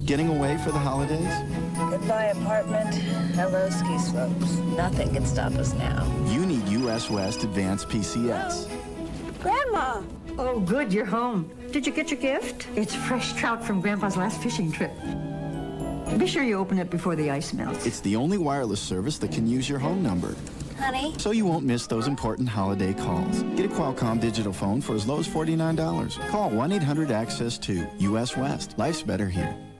Getting away for the holidays? Goodbye apartment, hello ski slopes. Nothing can stop us now. You need US West Advanced PCS. Grandma! Oh, good, you're home. Did you get your gift? It's fresh trout from Grandpa's last fishing trip. Be sure you open it before the ice melts. It's the only wireless service that can use your home number. Honey? So you won't miss those important holiday calls. Get a Qualcomm digital phone for as low as $49. Call 1-800-ACCESS-2. US West. Life's better here.